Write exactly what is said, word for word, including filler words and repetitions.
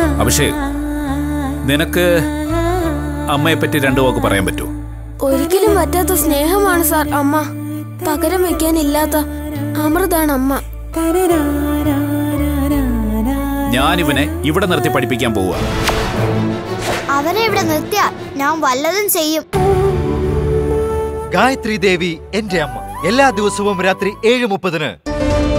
അഭിഷേക്, നിനക്ക് അമ്മയെ പറ്റി രണ്ടു വാക്ക് പറയാൻ പറ്റുമോ? ഒരിക്കലും പറ്റാത്ത സ്നേഹമാണ് സാർ അമ്മ. പകരം വെക്കാനില്ലാത്ത അമൃതാണ് അമ്മ. ഞാനിവനെ ഇവിടെ നിർത്തി പഠിപ്പിക്കാൻ പോവുക. അവനെ ഇവിടെ നിർത്തിയാ ഞാൻ വല്ലതും ചെയ്യും. ഗായത്രി ദേവി എന്റെ അമ്മ എല്ലാ ദിവസവും രാത്രി ഏഴ് മുപ്പതിന്.